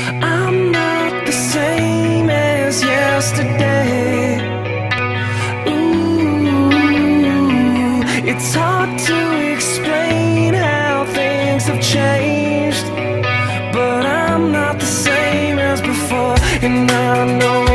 I'm not the same as yesterday. Ooh, it's hard to explain how things have changed, but I'm not the same as before, and I know